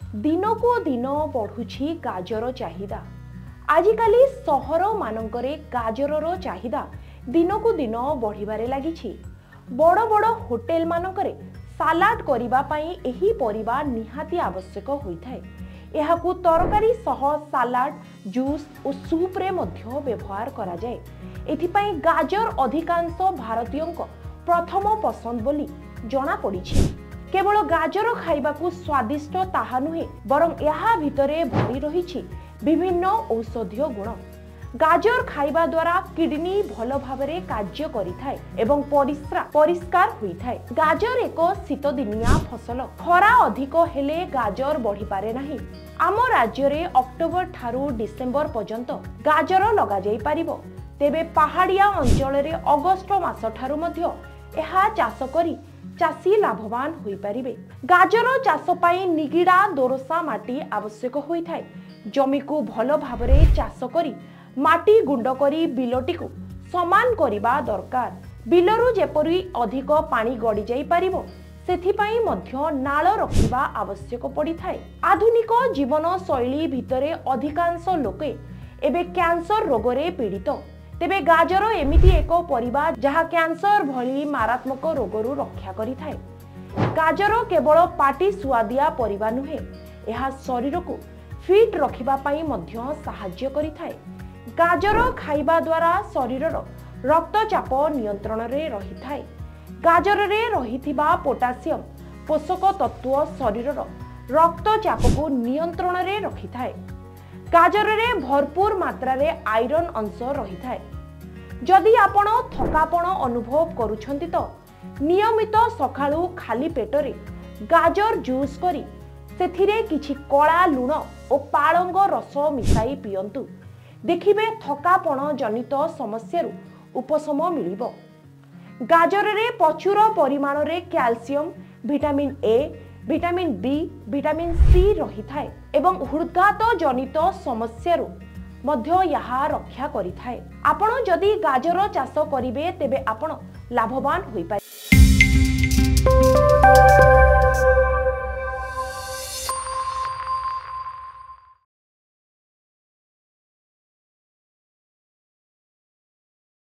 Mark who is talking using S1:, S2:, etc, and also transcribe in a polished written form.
S1: दिन को दिन बढ़ुछि गाजर चाहिदा। आजिकाली सहर मानकरे गाजरर चाहिदा दिन को दिन बढ़िबारे लागिछि। बड़ बड़ होटेल मानकरे सालाड करिबा पई एही परिबा निहाती आवश्यक होइथाय। एहाकू तरकारी सह सालाड, जूस और सूप रे मध्य व्यवहार करा जाय। एथिपई गाजर अधिकांश भारतीयंक प्रथम पसंद बोली जणा पड़िछि। केवल गाजर खाइबाकू स्वादिष्ट ताहा नुहे बरं एहा भितरे भरी रहिछि विभिन्न औषधीय गुण। गाजर खाइबा द्वारा किडनी भल भाबरे कार्य करिथाय एवं परिष्कार होइथाय। गाजर एक शीतदिनिया फसल। खरा अधिक हेले गाजर बढ़ी पारे नाही। आम राज्य रे अक्टोबर ठारू डिसेंबर पर्यंत गाजर लगा जाई पारिबो। तेबे पहाड़िया अंचल रे अगस्त मास ठारू मध्य एहा चाष करी चाषी लाभवान होई पारिबे। गाजर चाष पाई निगिड़ा दोरसा माटी आवश्यक होइथाय। जमी को भल भाबरे चाष करी माटी गुंड करी बिलटी को समान करिबा दरकार। बिलरू जेपरि अधिक पानी गड़ी जाई पारिबो सेथिपाई मध्य नाळ रखिबा आवश्यक पड़िथाय। आधुनिक जीवन शैली भितरे अधिकांश लोके एबे कैंसर रोगरे पीड़ित। तेबे गाजर एमिति एक परिबा जहा कैंसर भली मारात्मक रोगरू रक्षा करिथाय। गाजर केवल पाटी सुआदिया परिबा नुहे, एहा शरीर को फिट रखिबा पाई मध्य सहाय्य करिथाय। गाजर खाइबा द्वारा शरीरर रक्तचाप नियंत्रण रे रहिथाय। गाजर रे रहिथिबा पोटासियम पोषक तत्व शरीरर रक्तचाप को नियंत्रण रे रखिथाय। गाजर रे भरपूर मात्रा रे आयरन अंश रहिथाय। जदि आपण थकापण अनुभव करूछंती तो नियमित सकाळू खाली पेटरे गाजर जूस करी सेथिरे किछि कळा लूण और पाळंग रस मिसाई पियंतु। देखिबे थकापण जनित समस्या उपशम मिलिबो। गाजर रे प्रचुर परिमाण रे calcium, vitamin A, vitamin B, vitamin C रहिथाय एवं हृदघात जनित समस्या मध्य यहा रक्षा करिथाय। आपण जदि गाजर चाष करिवे तेबे आपण लाभवान होई पारे।